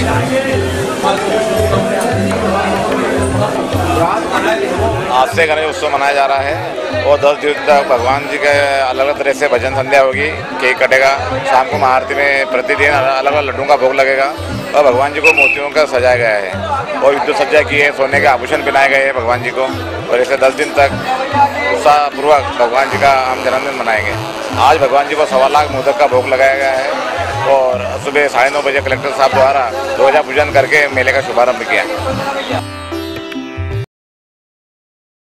आज से गणेश उत्सव मनाया जा रहा है और 10 दिन तक भगवान जी के अलग अलग तरह से भजन संध्या होगी, केक कटेगा, शाम को महाआरती में प्रतिदिन अलग अलग लड्डू का भोग लगेगा और भगवान जी को मोतियों का सजाया गया है और विद्युत सज्जा की है, सोने के आभूषण पहनाए गए हैं भगवान जी को। और ऐसे 10 दिन तक उत्साहपूर्वक भगवान जी का हम जन्मदिन मनाएंगे। आज भगवान जी को 1.25 लाख मोदक का भोग लगाया गया है और सुबह 9:30 बजे कलेक्टर साहब द्वारा ध्वजा पूजन करके मेले का शुभारंभ किया।